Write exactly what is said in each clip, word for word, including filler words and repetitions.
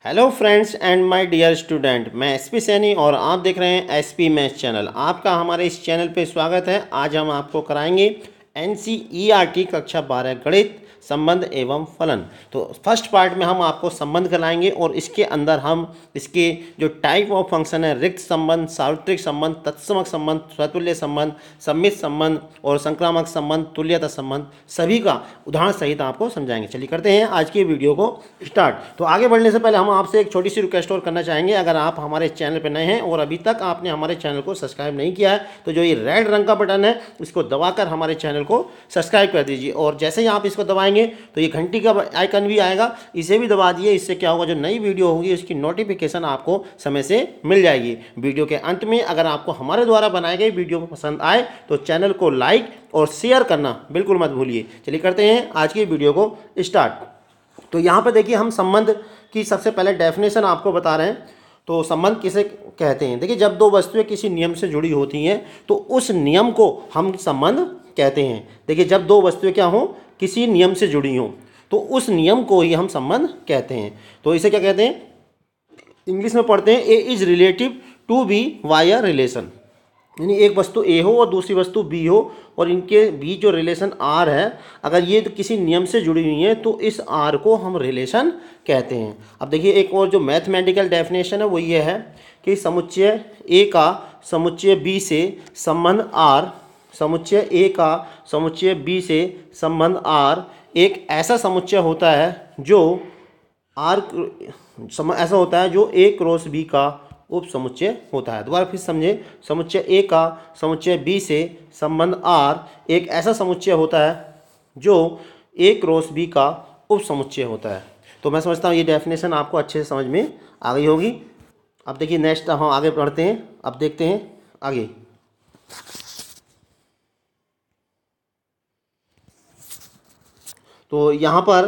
Hello friends and my dear student, मैं SP Saini और आप देख रहे हैं एसपी मैथ चैनल। आपका हमारे इस चैनल पे स्वागत है। आज हम आपको कराएंगे एनसीईआरटी कक्षा बारह गणित संबंध एवं फलन। तो फर्स्ट पार्ट में हम आपको संबंध कराएंगे और इसके अंदर हम इसके जो टाइप ऑफ फंक्शन है, रिक्त संबंध, सार्वत्रिक संबंध, तत्समक संबंध, स्वतुल्य संबंध, सम्मित संबंध और संक्रामक संबंध, तुल्यता संबंध, सभी का उदाहरण सहित आपको समझाएंगे। चलिए करते हैं आज की वीडियो को स्टार्ट। तो आगे बढ़ने से पहले हम आपसे एक छोटी सी रिक्वेस्ट और करना चाहेंगे। अगर आप हमारे चैनल पर नए हैं और अभी तक आपने हमारे चैनल को सब्सक्राइब नहीं किया है तो जो ये रेड रंग का बटन है इसको दबाकर हमारे चैनल को सब्सक्राइब कर दीजिए और जैसे ही आप इसको दबाएंगे तो ये घंटी का आइकन भी आएगा, इसे भी दबा दिए। इससे क्या होगा, जो नई वीडियो होगी उसकी नोटिफिकेशन आपको समय से मिल जाएगी। वीडियो के अंत में अगर आपको हमारे द्वारा बनाए गए वीडियो पसंद आए तो चैनल को लाइक और शेयर करना बिल्कुल मत भूलिए। चलिए करते हैं आज की वीडियो को स्टार्ट। तो यहाँ पर देखिए, हम संबंध की सबसे पहले डेफिनेशन आपको बता रहे हैं। तो संबंध किसे कहते हैं? देखिए, जब दो वस्तुएं किसी नियम से जुड़ी होती हैं तो उस नियम को हम संबंध कहते हैं। देखिए, जब दो वस्तुएं क्या हों, किसी नियम से जुड़ी हों तो उस नियम को ही हम संबंध कहते हैं। तो इसे क्या कहते हैं? इंग्लिश में पढ़ते हैं A is relative to B via relation. यानी एक वस्तु ए हो और दूसरी वस्तु बी हो और इनके बीच जो रिलेशन आर है, अगर ये तो किसी नियम से जुड़ी हुई है तो इस आर को हम रिलेशन कहते हैं। अब देखिए, एक और जो मैथमेटिकल डेफिनेशन है वो ये है कि समुच्चय ए का समुच्चय बी से संबंध आर, समुच्चय ए का समुच्चय बी से संबंध आर एक ऐसा समुच्चय होता है जो आर ऐसा होता है जो ए क्रॉस बी का उप समुच्चय होता है। दोबारा फिर समझे, समुच्चय ए का समुच्चय बी से संबंध आर एक ऐसा समुच्चय होता है जो ए क्रॉस बी का उप समुच्चय होता है। तो मैं समझता हूँ ये डेफिनेशन आपको अच्छे से समझ में आ गई होगी। अब देखिए, नेक्स्ट हम आगे बढ़ते हैं। अब देखते हैं आगे। तो यहाँ पर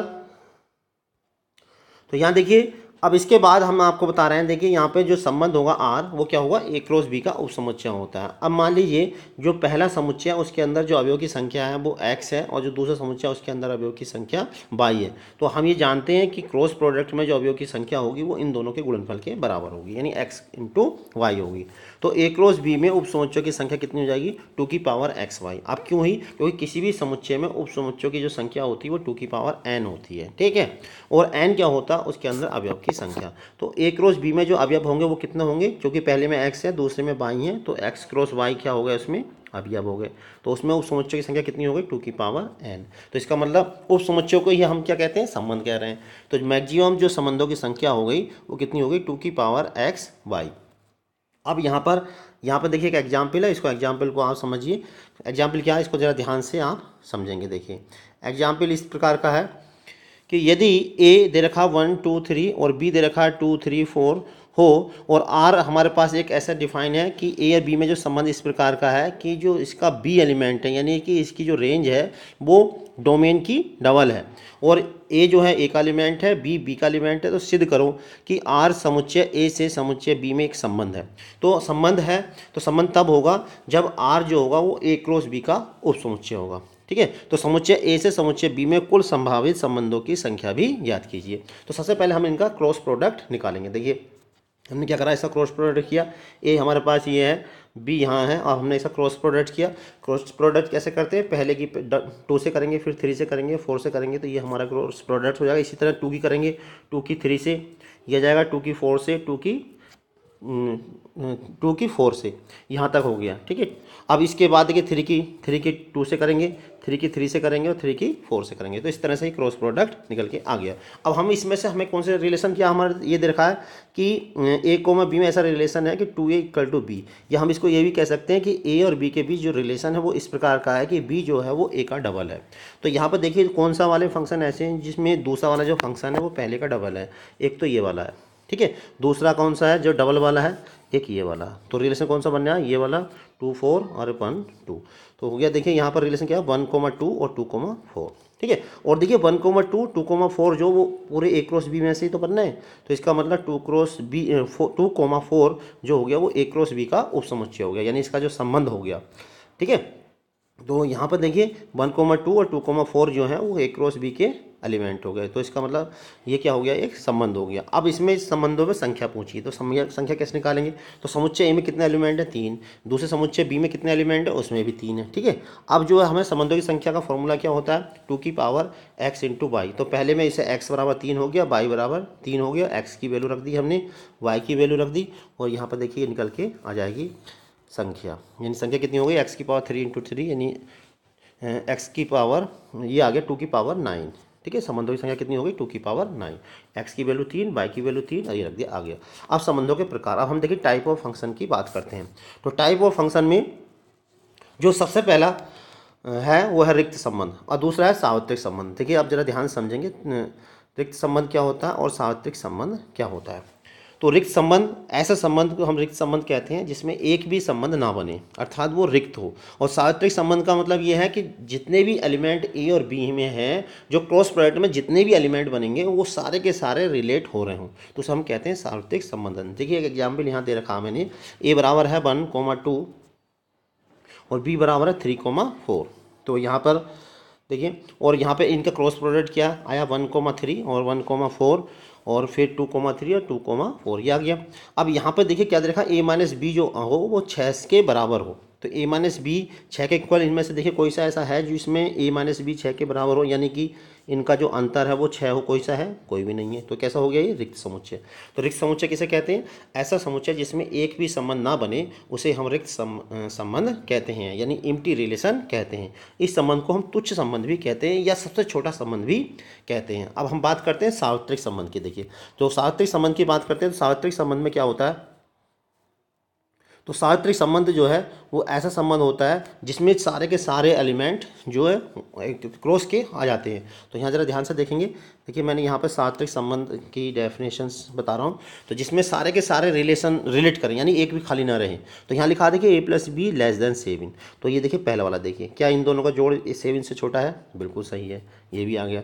तो यहाँ देखिए, अब इसके बाद हम आपको बता रहे हैं। देखिए, यहाँ पे जो संबंध होगा आर वो क्या होगा, ए क्रॉस बी का उपसमुच्चय होता है। अब मान लीजिए जो पहला समुच्चय है उसके अंदर जो अवयव की संख्या है वो एक्स है और जो दूसरा समुच्चय है उसके अंदर अवयव की संख्या वाई है। तो हम ये जानते हैं कि क्रॉस प्रोडक्ट में जो अवयव की संख्या होगी वो इन दोनों के गुणनफल के बराबर होगी, यानी एक्स इंटू वाई होगी। तो ए क्रॉस बी में उपसमुच्चयों की संख्या कितनी हो जाएगी, टू की पावर एक्स वाई। अब क्यों हुई? क्योंकि किसी भी समुच्चय में उपसमुच्चयों की जो संख्या होती है वो टू की पावर एन होती है, ठीक है। और एन क्या होता है, उसके अंदर अवयव की संख्या। तो ए क्रॉस बी में जो अवयव होंगे वो कितने होंगे, क्योंकि पहले में एक्स है दूसरे में वाई है, तो एक्स क्रॉस वाई क्या हो गया, उसमें अवयव हो गए। तो उसमें उप समुच्चय की संख्या कितनी हो गई, टू की पावर एन। तो इसका मतलब उप समुच्चयों को ही हम क्या कहते हैं, संबंध कह रहे हैं। तो मैक्सिमम जो संबंधों की संख्या हो गई वो कितनी हो गई, टू की पावर एक्स वाई। अब यहाँ पर यहाँ पर देखिए एक एग्जाम्पल है, इसको एग्जाम्पल को आप समझिए। एग्जाम्पल क्या है, इसको ज़रा ध्यान से आप समझेंगे। देखिए, एग्जाम्पल इस प्रकार का है कि यदि ए दे रखा वन टू थ्री और बी दे रखा टू थ्री फोर हो और आर हमारे पास एक ऐसा डिफाइन है कि ए और बी में जो संबंध इस प्रकार का है कि जो इसका बी एलिमेंट है, यानी कि इसकी जो रेंज है वो डोमेन की डबल है और ए जो है ए का एलिमेंट है, बी बी का एलिमेंट है। तो सिद्ध करो कि आर समुच्चय ए से समुच्चय बी में एक संबंध है। तो संबंध है तो संबंध तब होगा जब आर जो होगा वो ए क्रॉस बी का उप समुच्चय होगा, ठीक है। तो समुच्चय ए से समुच्चय बी में कुल संभावित संबंधों की संख्या भी ज्ञात कीजिए। तो सबसे पहले हम इनका क्रॉस प्रोडक्ट निकालेंगे। देखिए, हमने क्या करा, ऐसा क्रॉस प्रोडक्ट किया। ए हमारे पास ये है, बी यहाँ है और हमने ऐसा क्रॉस प्रोडक्ट किया। क्रॉस प्रोडक्ट कैसे करते हैं, पहले की टू से करेंगे, फिर थ्री से करेंगे, फोर से करेंगे, तो ये हमारा क्रॉस प्रोडक्ट हो जाएगा। इसी तरह टू की करेंगे, टू की थ्री से, यह जाएगा टू की फोर से, टू की टू की फोर से, यहाँ तक हो गया, ठीक है। अब इसके बाद देखिए थ्री की थ्री की टू से करेंगे, थ्री की थ्री से करेंगे और थ्री की फोर से करेंगे। तो इस तरह से ही क्रॉस प्रोडक्ट निकल के आ गया। अब हम इसमें से हमें कौन से रिलेशन किया, हमारे ये देखा है कि ए कोमा बी में ऐसा रिलेशन है कि two A equal to B. या हम इसको ये भी कह सकते हैं कि ए और बी के बीच जो रिलेशन है वो इस प्रकार का है कि बी जो है वो ए का डबल है। तो यहाँ पर देखिए कौन सा वाले फंक्शन ऐसे हैं जिसमें दूसरा वाला जो फंक्शन है वो पहले का डबल है। एक तो ये वाला है, ठीक है। दूसरा कौन सा है जो डबल वाला है, एक ये वाला। तो रिलेशन कौन सा बन रहा है, ये वाला, टू फोर और वन टू। तो हो गया। देखिए यहाँ पर रिलेशन क्या है, वन कोमा टू और टू कोमा फोर, ठीक है। और देखिए one comma two, two comma four जो वो पूरे ए क्रॉस बी में से ही तो बनना है। तो इसका मतलब two cross B two comma four जो हो गया वो ए क्रॉस बी का उपसमुच्चय हो गया, यानी इसका जो संबंध हो गया, ठीक है। तो यहाँ पर देखिए वन कोमा टू और टू कोमा फोर जो है वो ए क्रॉस बी के एलिमेंट हो गए। तो इसका मतलब ये क्या हो गया, एक संबंध हो गया। अब इसमें इस संबंधों में संख्या पूछी, तो संख्या संख्या कैसे निकालेंगे। तो समुच्चय ए में कितने एलिमेंट है, तीन। दूसरे समुच्चय बी में कितने एलिमेंट है, उसमें भी तीन है, ठीक है। अब जो है हमें संबंधों की संख्या का फॉर्मूला क्या होता है, टू की पावर एक्स इंटू वाई। तो पहले में इसे एक्स बराबर तीन हो गया, वाई बराबर तीन हो गया, एक्स की वैल्यू रख दी हमने, वाई की वैल्यू रख दी, और यहाँ पर देखिए निकल के आ जाएगी संख्या। यानी संख्या कितनी हो गई, एक्स की पावर थ्री इंटू थ्री, यानी एक्स की पावर ये आ गया टू की पावर नाइन, ठीक है। संबंधों की संख्या कितनी हो गई, टू की पावर नाइन। एक्स की वैल्यू तीन, वाई की वैल्यू तीन, और ये रख दिया, आ गया। अब संबंधों के प्रकार, अब हम देखिए टाइप ऑफ फंक्शन की बात करते हैं। तो टाइप ऑफ फंक्शन में जो सबसे पहला है वो है रिक्त संबंध, और दूसरा है सार्वत्रिक संबंध। देखिए आप जरा ध्यान समझेंगे रिक्त संबंध क्या होता है और सार्वत्रिक संबंध क्या होता है। तो रिक्त संबंध ऐसा संबंध को हम रिक्त संबंध कहते हैं जिसमें एक भी संबंध ना बने, अर्थात वो रिक्त हो। और सार्वत्रिक संबंध का मतलब ये है कि जितने भी एलिमेंट ए और बी में हैं, जो क्रॉस प्रोडक्ट में जितने भी एलिमेंट बनेंगे वो सारे के सारे रिलेट हो रहे हों, तो उसे हम कहते हैं सार्वत्रिक संबंध। देखिए एक एग्जाम्पल यहाँ दे रखा मैंने, ए बराबर है वन कोमा टू और बी बराबर है थ्री कोमा फोर। तो यहाँ पर देखिए, और यहाँ पे इनका क्रॉस प्रोडक्ट क्या आया, वन कोमा थ्री और वन कोमा फोर, और फिर टू कोमा थ्री और टू कोमा फोर, ये आ गया। अब यहाँ पर देखिए क्या दे रखा, ए माइनस बी जो हो वो छः के बराबर हो। तो ए माइनस बी छः के इक्वल, इनमें से देखिए कोई सा ऐसा है जो इसमें ए माइनस बी छः के बराबर हो, यानी कि इनका जो अंतर है वो छः हो, कोई सा है, कोई भी नहीं है। तो कैसा हो गया ये रिक्त समुच्चय। तो रिक्त समुच्चय किसे कहते हैं, ऐसा समुच्चय जिसमें एक भी संबंध ना बने उसे हम रिक्त संबंध कहते हैं, यानी एम्प्टी रिलेशन कहते हैं। इस संबंध को हम तुच्छ संबंध भी कहते हैं या सबसे छोटा संबंध भी कहते हैं। अब हम बात करते हैं सार्वत्रिक संबंध की। देखिए तो सार्वत्रिक संबंध की बात करते हैं तो सार्वत्रिक संबंध में क्या होता है, तो सार्वत्रिक संबंध जो है वो ऐसा संबंध होता है जिसमें सारे के सारे एलिमेंट जो है क्रॉस के आ जाते हैं। तो यहाँ ज़रा ध्यान से देखेंगे, देखिए मैंने यहाँ पर सार्वत्रिक संबंध की डेफिनेशंस बता रहा हूँ, तो जिसमें सारे के सारे रिलेशन रिलेट करें, यानी एक भी खाली ना रहे। तो यहाँ लिखा देखिए A plus B less than seven. तो ये देखिए पहला वाला, देखिए क्या इन दोनों का जोड़ सेवन से छोटा है, बिल्कुल सही है, ये भी आ गया।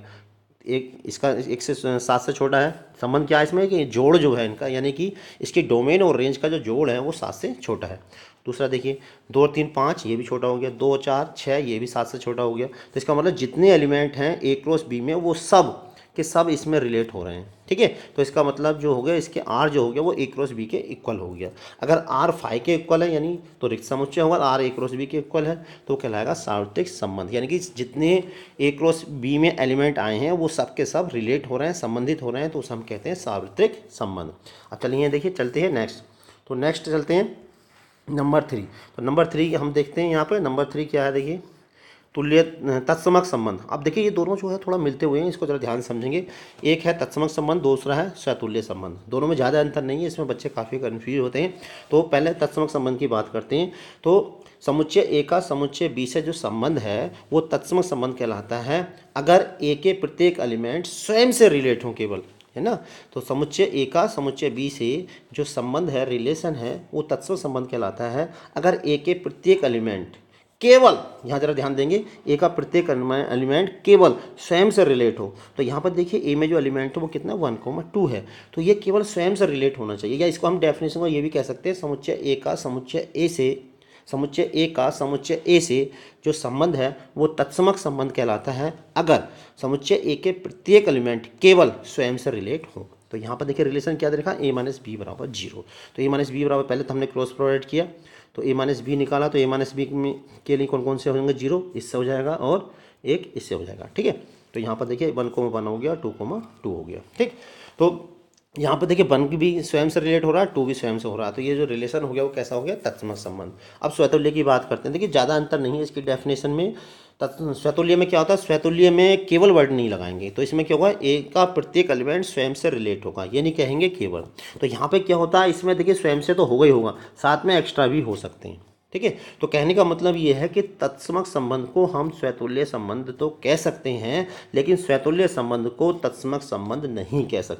एक इसका एक से सात से छोटा है, संबंध क्या है इसमें कि जोड़ जो है इनका, यानी कि इसकी डोमेन और रेंज का जो जोड़ है वो सात से छोटा है। दूसरा देखिए दो तीन पाँच, ये भी छोटा हो गया। दो चार छः, ये भी सात से छोटा हो गया। तो इसका मतलब जितने एलिमेंट हैं ए क्रॉस बी में वो सब के सब इसमें रिलेट हो रहे हैं, ठीक है। तो इसका मतलब जो हो गया, इसके आर जो हो गया वो ए क्रॉस बी के इक्वल हो गया। अगर आर फाइव के इक्वल है यानी तो रिक्त समुच्चय होगा, आर ए क्रॉस बी के इक्वल है तो कहलाएगा सार्वत्रिक संबंध, यानी कि जितने ए क्रॉस बी में एलिमेंट आए हैं वो सब के सब रिलेट हो रहे हैं, संबंधित हो रहे हैं, तो उसे हम कहते हैं सार्वत्रिक संबंध। अब चलिए देखिए चलते हैं नेक्स्ट। तो नेक्स्ट चलते हैं नंबर थ्री। तो नंबर थ्री हम देखते हैं यहाँ पर, नंबर थ्री क्या है, देखिए तुल्य तत्समक संबंध। अब देखिए ये दोनों जो है थोड़ा मिलते हुए हैं, इसको जरा ध्यान समझेंगे। एक है तत्समक संबंध, दूसरा है स्वतुल्य संबंध। दोनों में ज़्यादा अंतर नहीं है, इसमें बच्चे काफ़ी कन्फ्यूज होते हैं। तो पहले तत्समक संबंध की बात करते हैं। तो समुच्चय ए का समुच्चय बी से जो संबंध है वो तत्समक संबंध कहलाता है अगर ए के प्रत्येक एलिमेंट स्वयं से रिलेट हों केवल, है ना। तो समुच्चय ए का समुच्चय बी से जो संबंध है, रिलेशन है, वो तत्समक संबंध कहलाता है अगर ए के प्रत्येक एलिमेंट केवल, यहाँ जरा ध्यान देंगे, ए का प्रत्येक एलिमेंट केवल स्वयं से रिलेट हो। तो यहाँ पर देखिए ए में जो एलिमेंट है वो कितना वन कोमा टू है, तो ये केवल स्वयं से रिलेट होना चाहिए। या इसको हम डेफिनेशन को ये भी कह सकते हैं, समुच्चय ए का समुच्चय ए से समुच्चय ए का समुच्चय ए से जो संबंध है वो तत्समक संबंध कहलाता है अगर समुच्चय ए के प्रत्येक एलिमेंट केवल स्वयं से रिलेट हो। तो यहाँ पर देखिए रिलेशन क्या देखा, ए माइनस बी बराबर जीरो। तो ए माइनस बी बराबर, पहले तो हमने क्रॉस प्रोडक्ट किया तो ए माइनस बी निकाला, तो ए माइनस बी के लिए कौन कौन से होंगे, जीरो इससे हो जाएगा और एक इससे हो जाएगा, ठीक है। तो यहाँ पर देखिए वन कोमा वन हो गया, टू कोमा टू हो गया, ठीक। तो यहाँ पर देखिए वन भी स्वयं से रिलेट हो रहा है, टू भी स्वयं से हो रहा है, तो ये जो रिलेशन हो गया वो कैसा हो गया, तत्समक संबंध। अब स्वतुल्य की बात करते हैं। देखिए ज़्यादा अंतर नहीं है इसकी डेफिनेशन में। स्वतुल्य में क्या होता है, स्वतुल्य में केवल वर्ड नहीं लगाएंगे, तो इसमें क्या होगा, ए का प्रत्येक एलिमेंट स्वयं से रिलेट होगा, ये नहीं कहेंगे केवल। तो यहाँ पे क्या होता है, इसमें देखिए स्वयं से तो होगा ही होगा, साथ में एक्स्ट्रा भी हो सकते हैं, ठीक है। तो कहने का मतलब ये है कि तत्समक संबंध को हम स्वतुल्य संबंध तो कह सकते हैं, लेकिन स्वतुल्य संबंध को तत्समक संबंध नहीं कह सकते,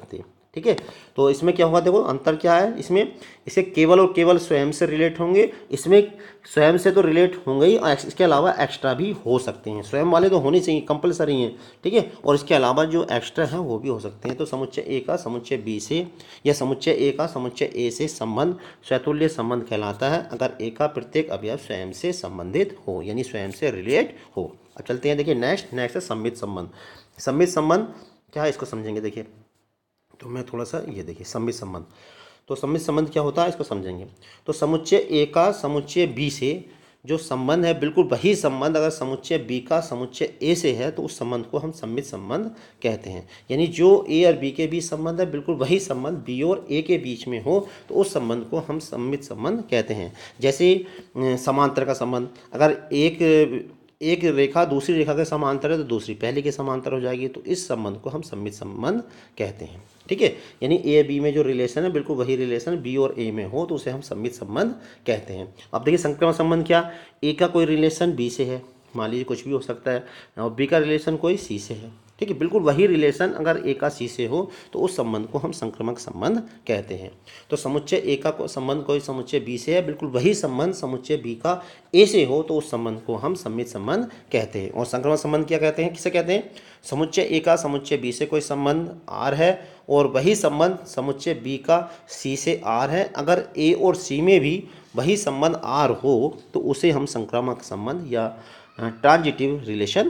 ठीक है। तो इसमें क्या होगा, देखो अंतर क्या है इसमें, इसे केवल और केवल स्वयं से रिलेट होंगे, इसमें स्वयं से तो रिलेट होंगे ही और इसके अलावा एक्स्ट्रा भी हो सकते हैं। स्वयं वाले तो होने चाहिए, कंपलसरी हैं, ठीक है, और इसके अलावा जो एक्स्ट्रा हैं वो भी हो सकते हैं। तो समुच्चय ए का समुच्चय बी से या समुच्चय ए का समुच्चय ए से संबंध स्वतुल्य संबंध कहलाता है अगर ए का प्रत्येक अवयव स्वयं से संबंधित हो, यानी स्वयं से रिलेट हो। अब चलते हैं, देखिए नेक्स्ट नेक्स्ट है सम्मित संबंध। सम्मित संबंध क्या है इसको समझेंगे। देखिए तो मैं थोड़ा सा ये देखिए सम्मित संबंध, तो सम्मित संबंध क्या होता है इसको समझेंगे। तो समुच्चय ए का समुच्चय बी से जो संबंध है बिल्कुल वही संबंध अगर समुच्चय बी का समुच्चय ए से है तो उस संबंध को हम सम्मित संबंध कहते हैं। यानी जो ए और बी के बीच संबंध है बिल्कुल वही संबंध बी और ए के बीच में हो तो उस संबंध को हम सम्मित संबंध कहते हैं। जैसे समांतर का संबंध, अगर एक एक रेखा दूसरी रेखा के समांतर है तो दूसरी पहले के समांतर हो जाएगी, तो इस संबंध को हम सम्मित संबंध कहते हैं, ठीक है। यानी ए बी में जो रिलेशन है बिल्कुल वही रिलेशन बी और ए में हो तो उसे हम सम्मित संबंध कहते हैं। अब देखिए संक्रमण संबंध क्या, ए का कोई रिलेशन बी से है, मान लीजिए कुछ भी हो सकता है, और बी का रिलेशन कोई सी से है, ठीक है, बिल्कुल वही रिलेशन अगर ए का सी से हो तो उस संबंध को हम संक्रमक संबंध कहते हैं। तो समुच्चय ए का संबंध कोई समुच्चय बी से है, बिल्कुल वही संबंध समुच्चय बी का ए से हो तो उस संबंध को हम सम्मित संबंध कहते हैं। और संक्रमक संबंध क्या कहते हैं, किसे कहते हैं, समुच्चय ए का समुच्चय बी से कोई संबंध आर है और वही संबंध समुच्चय बी का सी से आर है, अगर ए और सी में भी वही संबंध आर हो तो उसे हम संक्रामक संबंध या ट्रांजिटिव रिलेशन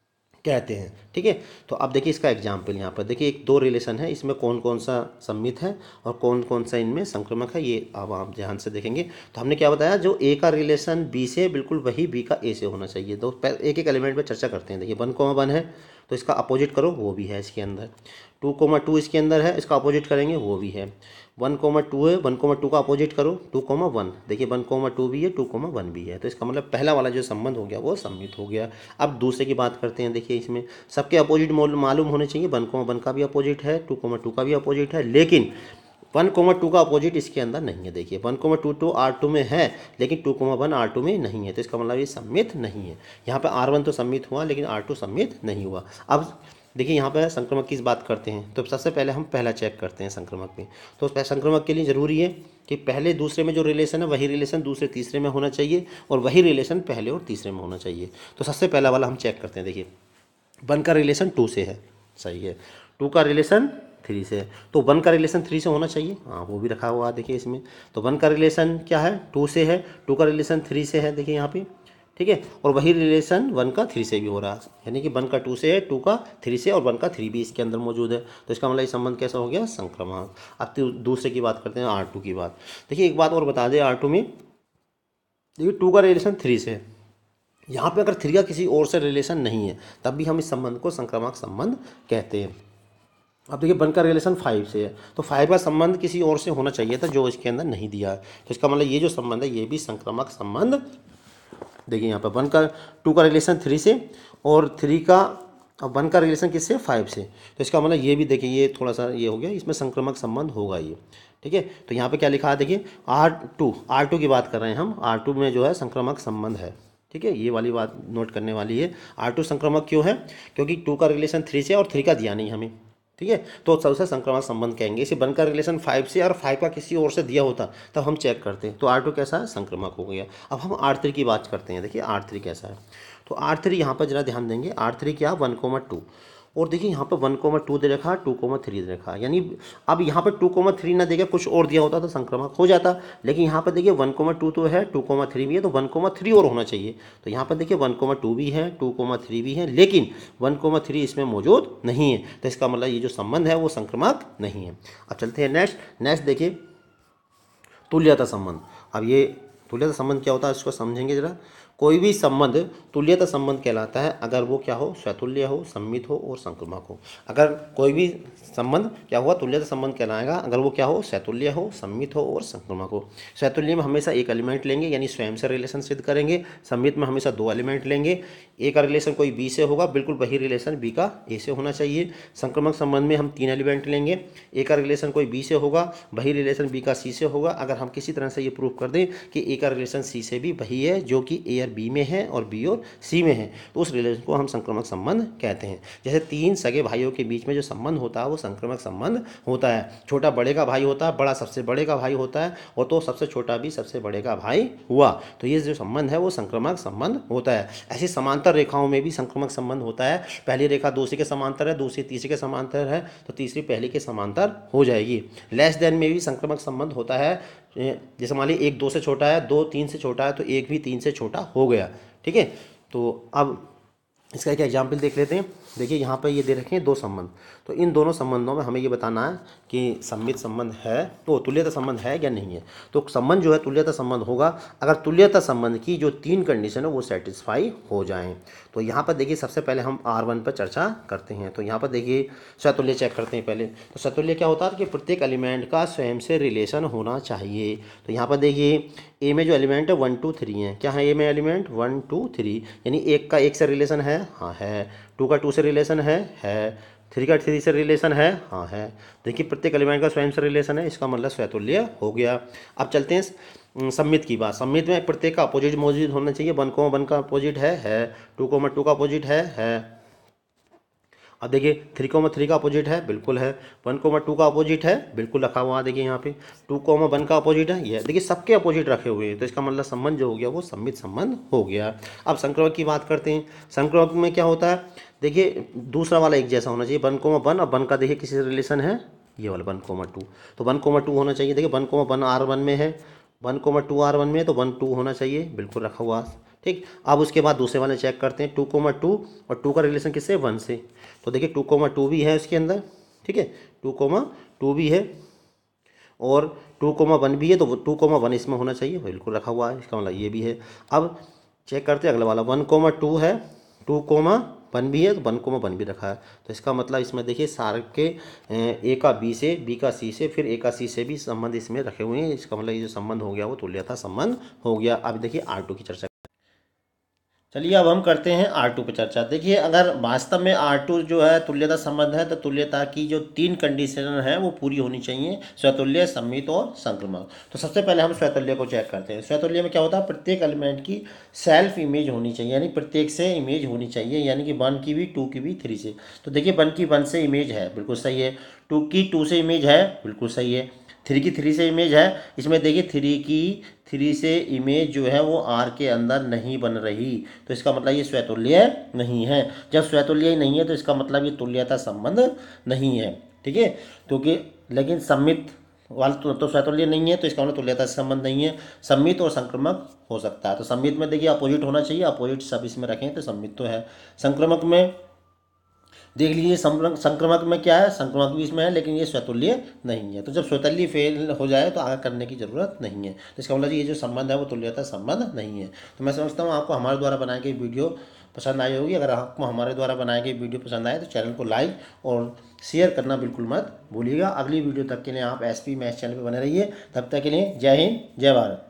कहते हैं, ठीक है। तो अब देखिए इसका एग्जाम्पल यहाँ पर देखिए, एक दो रिलेशन है, इसमें कौन कौन सा सम्मित है और कौन कौन सा इनमें संक्रमक है, ये अब आप ध्यान से देखेंगे। तो हमने क्या बताया, जो ए का रिलेशन बी से बिल्कुल वही बी का ए से होना चाहिए। तो एक एक एलिमेंट पर चर्चा करते हैं। देखिए वन कोमा वन है तो इसका अपोजिट करो वो भी है इसके अंदर, टू कोमा टू इसके अंदर है इसका अपोजिट करेंगे वो भी है, वन कोमा टू है वन कोमा टू का अपोजिट करो टू कोमा वन, देखिए वन कोमा टू भी है टू कोमा वन भी है, तो इसका मतलब पहला वाला जो संबंध हो गया वो सम्मित हो गया। अब दूसरे की बात करते हैं। देखिए इसमें सबके अपोजिट मालूम होने चाहिए, वन कोमा वन का भी अपोजिट है, टू कोमा टू का भी अपोजिट है, लेकिन वन कोमा टू का अपोजिट इसके अंदर नहीं है। देखिए one comma two two R two में है लेकिन two comma one R two में नहीं है, तो इसका मतलब ये सम्मित नहीं है। यहाँ पे आर वन तो सम्मित हुआ लेकिन आर टू सम्मित नहीं हुआ। अब देखिए यहाँ पर संक्रमक की बात करते हैं तो सबसे पहले हम पहला चेक करते हैं संक्रमक में। तो संक्रमक के लिए ज़रूरी है कि पहले दूसरे में जो रिलेशन है वही रिलेशन दूसरे तीसरे में होना चाहिए और वही रिलेशन पहले और तीसरे में होना चाहिए। तो सबसे पहला वाला हम चेक करते हैं। देखिए वन का रिलेशन टू से है, सही है, टू का रिलेशन थ्री से है, तो वन का रिलेशन थ्री से होना चाहिए, हाँ वो भी रखा हुआ देखिए इसमें। तो वन का रिलेशन क्या है, टू से है, टू का रिलेशन थ्री से है, देखिए यहाँ पे, ठीक है, और वही रिलेशन वन का थ्री से भी हो रहा है, यानी कि वन का टू से है, टू का थ्री से और वन का थ्री भी इसके अंदर मौजूद है। तो इसका मतलब ये संबंध कैसा हो गया, संक्रमक। अब तो दूसरे की बात करते हैं, आर टू की बात। देखिए एक बात और बता दें, आर टू में देखिए टू का रिलेशन थ्री से है, यहाँ पे अगर थ्री का किसी और से रिलेशन नहीं है तब भी हम इस संबंध को संक्रामक संबंध कहते हैं। अब देखिए वन का रिलेशन फाइव से है, तो फाइव का संबंध किसी और से होना चाहिए था जो इसके अंदर नहीं दिया है, तो इसका मतलब ये जो संबंध है ये भी संक्रामक संबंध। देखिए यहाँ पर वन का टू का रिलेशन थ्री से और थ्री का अब वन का रिलेशन किससे, फाइव से, तो इसका मतलब ये भी देखिए ये थोड़ा सा ये हो गया, इसमें संक्रामक संबंध होगा ये, ठीक है। तो यहाँ पे क्या लिखा है, देखिए आर टू आर टू की बात कर रहे हैं हम, आर टू में जो है संक्रामक संबंध है, ठीक है, ये वाली बात नोट करने वाली है। आर टू संक्रामक क्यों है, क्योंकि टू का रिलेशन थ्री से और थ्री का दिया नहीं हमें, ठीक है, तो सबसे संक्रामक संबंध कहेंगे। इसे वन का रिलेशन फाइव से और फाइव का किसी और से दिया होता तब हम चेक करते हैं, तो आर टू कैसा है, संक्रामक हो गया। अब हम आर थ्री की बात करते हैं। देखिए आर थ्री कैसा है, तो आर थ्री यहाँ पर जरा ध्यान देंगे, आर थ्री क्या, वन कोमा टू, और देखिए यहाँ पर वन कोमा टू दे रखा, टू कोमा थ्री दे रखा, यानी अब यहाँ पर टू कोमा थ्री ना देगा कुछ और दिया होता तो संक्रामक हो जाता, लेकिन यहाँ पर देखिए वन कोमा टू तो है, टू कोमा थ्री भी है, तो वन कोमा थ्री और होना चाहिए। तो यहाँ पर देखिए वन कोमा टू भी है, टू कोमा थ्री भी है, लेकिन वन कोमा थ्री इसमें मौजूद नहीं है, तो इसका मतलब ये जो संबंध है वो संक्रामक नहीं है। अब चलते हैं नेक्स्ट नेक्स्ट देखिए तुल्यता संबंध। अब ये तुल्यता संबंध क्या होता है इसको समझेंगे जरा। कोई भी संबंध तुल्यता संबंध कहलाता है अगर वो क्या हो, स्वतुल्य हो, सम्मित हो और संक्रामक हो। अगर कोई भी संबंध क्या हुआ, तुल्यता संबंध कहलाएगा अगर वो क्या हो, स्वतुल्य हो, सम्मित हो और संक्रामक हो। स्वतुल्य में हमेशा एक एलिमेंट लेंगे यानी स्वयं से रिलेशन सिद्ध करेंगे, सम्मित में हमेशा दो एलिमेंट लेंगे, ए का रिलेशन कोई बी से होगा बिल्कुल वही रिलेशन बी का ए से होना चाहिए। संक्रामक संबंध में हम तीन एलिमेंट लेंगे, ए का रिलेशन कोई बी से होगा वही रिलेशन बी का सी से होगा। अगर हम किसी तरह से ये प्रूव कर दें कि ए का रिलेशन सी से भी वही है जो कि ए और बी में है और बी और सी में है, तो उस रिलेशन को हम संक्रमक संबंध कहते हैं। जैसे तीन सगे भाइयों के बीच में जो संबंध होता है वो संक्रमक संबंध होता है। छोटा बड़े का भाई होता है, बड़ा सबसे बड़े का भाई होता है, और तो सबसे छोटा भी सबसे बड़े का भाई हुआ, तो ये जो संबंध है वो संक्रमक संबंध होता है। ऐसी समांतर रेखाओं में भी संक्रमक संबंध होता है। पहली रेखा दूसरी के समांतर है, दूसरी तीसरी के समांतर है, तो तीसरी पहली के समांतर हो जाएगी। लेस देन में भी संक्रमक संबंध होता है। जैसे मान लीजिए एक दो से छोटा है, दो तीन से छोटा है, तो एक भी तीन से छोटा हो गया। ठीक है, तो अब इसका एक एग्जाम्पल देख लेते हैं। देखिए यहाँ पर ये दे रखे हैं दो संबंध, तो इन दोनों संबंधों में हमें ये बताना है कि सममित संबंध है, तो तुल्यता संबंध है या नहीं है। तो संबंध जो है तुल्यता संबंध होगा अगर तुल्यता संबंध की जो तीन कंडीशन है वो सेटिस्फाई हो जाएं। तो यहाँ पर देखिए सबसे पहले हम आर वन पर चर्चा करते हैं। तो यहाँ पर देखिए स्वतुल्य चेक करते हैं पहले। तो स्वतुल्य क्या होता है कि प्रत्येक एलिमेंट का स्वयं से रिलेशन होना चाहिए। तो यहाँ पर देखिए ए में जो एलिमेंट है वन टू थ्री है, क्या है ए में एलिमेंट वन टू थ्री, यानी एक का एक से रिलेशन है, हाँ है, टू का टू से रिलेशन है है थ्री का थ्री से रिलेशन है, हाँ है। देखिए प्रत्येक एलिमेंट का स्वयं से रिलेशन है, इसका मतलब स्वतुल्य हो गया। अब चलते हैं सम्मित की बात। सम्मित में प्रत्येक का अपोजिट मौजूद होना चाहिए। वन को वन का अपोजिट है है टू को टू का अपोजिट है है अब देखिए थ्री कोमा थ्री का अपोजिट है, बिल्कुल है। वन कोमा टू का अपोजिट है, बिल्कुल रखा हुआ है। देखिए यहाँ पे टू कोमा वन का अपोजिट है, ये देखिए सबके अपोजिट रखे हुए हैं, तो इसका मतलब संबंध जो हो गया वो सम्मित संबंध हो गया। अब संक्रमक की बात करते हैं। संक्रमक में क्या होता है, देखिए दूसरा वाला एक जैसा होना चाहिए। वन कोमा वन, और वन का देखिए किसी से रिलेशन है, ये वाला वन कोमा टू, तो वन कोमा टू होना चाहिए। देखिए one comma one R one में है, one comma two R one में है, तो वन टू होना चाहिए, बिल्कुल रखा हुआ। ठीक, अब उसके बाद दूसरे वाले चेक करते हैं। टू कोमा टू, और टू का रिलेशन किससे, वन से, तो देखिए टू कोमा टू भी है इसके अंदर। ठीक है, टू कोमा टू भी है और टू कोमा वन भी है, तो टू कोमा वन इसमें होना चाहिए, बिल्कुल रखा हुआ है, इसका मतलब ये भी है। अब चेक करते हैं अगला वाला, वन कोमा टू है, टू कोमा वन भी है, तो वन कोमा वन भी रखा है, तो इसका मतलब इसमें देखिए सारे के ए का बी से, बी का सी से, फिर ए का सी से भी संबंध इसमें रखे हुए हैं। इसका मतलब ये जो संबंध हो गया वो तुल्यता संबंध हो गया। अब देखिए आर टू की चर्चा। चलिए अब हम करते हैं आर टू पर चर्चा। देखिए अगर वास्तव में आर टू जो है तुल्यता संबंध है, तो तुल्यता की जो तीन कंडीशन है वो पूरी होनी चाहिए, स्वतुल्य, सम्मित और संक्रमक। तो सबसे पहले हम स्वतुल्य को चेक करते हैं। स्वतुल्य में क्या होता है, प्रत्येक एलिमेंट की सेल्फ इमेज होनी चाहिए, यानी प्रत्येक से इमेज होनी चाहिए, यानी कि वन की भी, टू की भी, थ्री से। तो देखिए वन की वन से इमेज है, बिल्कुल सही है। टू की टू से इमेज है, बिल्कुल सही है। थ्री की थ्री से इमेज है, इसमें देखिए थ्री की थ्री से इमेज जो है वो आर के अंदर नहीं बन रही, तो इसका मतलब ये स्वतुल्य नहीं है। जब स्वतुल्य ही नहीं है तो इसका मतलब ये तुल्यता संबंध नहीं है। ठीक है, क्योंकि लेकिन सम्मित वाला तो, तो स्वतुल्य नहीं है, तो इसका मतलब तुल्यता से संबंध नहीं है। सम्मित और संक्रमक हो सकता है। तो सम्मित में देखिए अपोजिट होना चाहिए, अपोजिट सब इसमें रखें तो सम्मित तो है। संक्रमक में देख लीजिए संक्रमक में क्या है, संक्रमक भी इसमें है, लेकिन ये स्वतुल्य नहीं है। तो जब स्वतुल्य फेल हो जाए तो आगे करने की जरूरत नहीं है। तो इसका मतलब ये जो संबंध है वो तुल्यता संबंध नहीं है। तो मैं समझता हूँ आपको हमारे द्वारा बनाई गई वीडियो पसंद आई होगी। अगर आपको हमारे द्वारा बनाई गई वीडियो पसंद आए तो चैनल को लाइक और शेयर करना बिल्कुल मत भूलिएगा। अगली वीडियो तक के लिए आप एस पी मैथ्स चैनल पर बने रहिए। तब तक के लिए जय हिंद, जय भारत।